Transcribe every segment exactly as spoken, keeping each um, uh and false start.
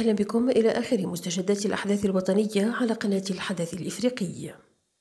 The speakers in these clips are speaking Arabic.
وأهلا بكم إلى آخر مستجدات الأحداث الوطنية على قناة الحدث الإفريقي.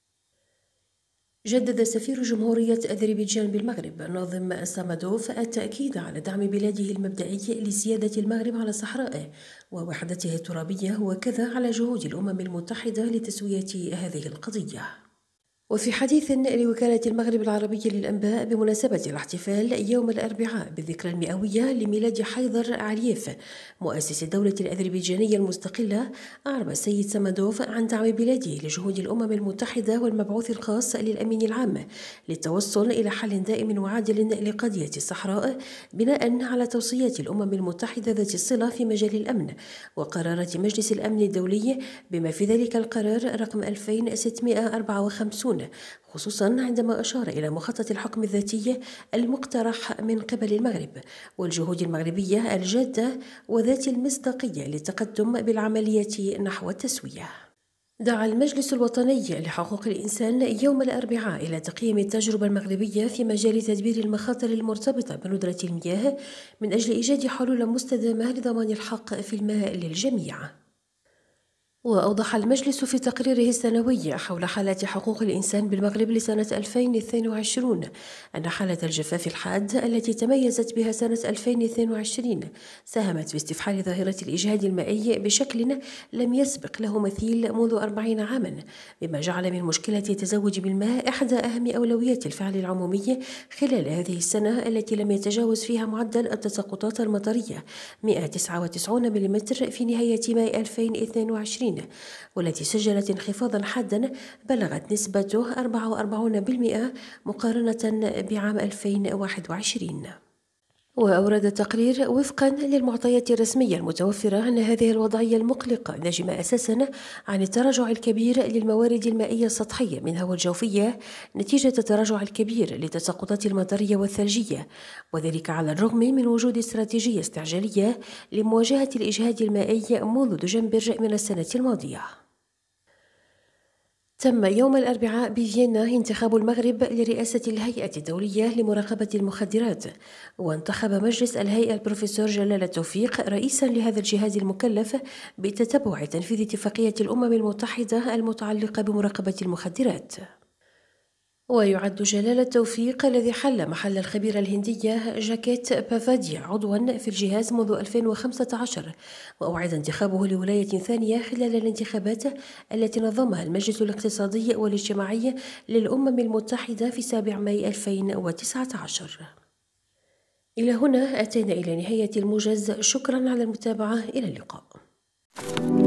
جدد سفير جمهورية أذربيجان بالمغرب ناظم سامادوف التأكيد على دعم بلاده المبدئي لسيادة المغرب على صحرائه ووحدته الترابية، وكذا على جهود الأمم المتحدة لتسوية هذه القضية. وفي حديث لوكالة المغرب العربية للأنباء بمناسبة الاحتفال يوم الأربعاء بالذكرى المئوية لميلاد حيدر علييف مؤسس الدولة الأذربيجانية المستقلة، أعرب السيد سامادوف عن دعم بلاده لجهود الأمم المتحدة والمبعوث الخاص للأمين العام للتوصل إلى حل دائم وعادل لقضية الصحراء بناء على توصيات الأمم المتحدة ذات الصلة في مجال الأمن وقرارات مجلس الأمن الدولي، بما في ذلك القرار رقم ألفين وستمائة وأربعة وخمسين، خصوصا عندما أشار إلى مخطط الحكم الذاتي المقترح من قبل المغرب والجهود المغربية الجادة وذات المصداقية للتقدم بالعملية نحو التسوية. دعا المجلس الوطني لحقوق الإنسان يوم الأربعاء إلى تقييم التجربة المغربية في مجال تدبير المخاطر المرتبطة بندرة المياه من أجل إيجاد حلول مستدامة لضمان الحق في الماء للجميع. وأوضح المجلس في تقريره السنوي حول حالة حقوق الإنسان بالمغرب لسنة ألفين واثنين وعشرين أن حالة الجفاف الحاد التي تميزت بها سنة ألفين واثنين وعشرين ساهمت باستفحال ظاهرة الإجهاد المائي بشكل لم يسبق له مثيل منذ أربعين عاما، مما جعل من مشكلة التزوج بالماء إحدى أهم أولويات الفعل العمومي خلال هذه السنة التي لم يتجاوز فيها معدل التساقطات المطرية مئة وتسعة وتسعين ملم في نهاية ماي ألفين واثنين وعشرين، والتي سجلت انخفاضا حادا بلغت نسبته أربعة وأربعين بالمئة مقارنة بعام ألفين وواحد وعشرين. وأورد التقرير وفقا للمعطيات الرسمية المتوفرة أن هذه الوضعية المقلقة ناجمة أساسا عن التراجع الكبير للموارد المائية السطحية منها والجوفية نتيجة التراجع الكبير للتساقطات المطرية والثلجية، وذلك على الرغم من وجود استراتيجية استعجالية لمواجهة الإجهاد المائي منذ دجنبر من السنة الماضية. تم يوم الأربعاء بفيينا انتخاب المغرب لرئاسة الهيئة الدولية لمراقبة المخدرات، وانتخب مجلس الهيئة البروفيسور جلال التوفيق رئيسا لهذا الجهاز المكلف بتتبع تنفيذ اتفاقية الأمم المتحدة المتعلقة بمراقبة المخدرات. ويعد جلال التوفيق الذي حل محل الخبيرة الهندية جاكيت بافاديا عضوا في الجهاز منذ ألفين وخمسة عشر، وأوعد انتخابه لولاية ثانية خلال الانتخابات التي نظمها المجلس الاقتصادي والاجتماعي للأمم المتحدة في سابع ماي ألفين وتسعة عشر. إلى هنا أتينا إلى نهاية الموجز، شكرا على المتابعة، إلى اللقاء.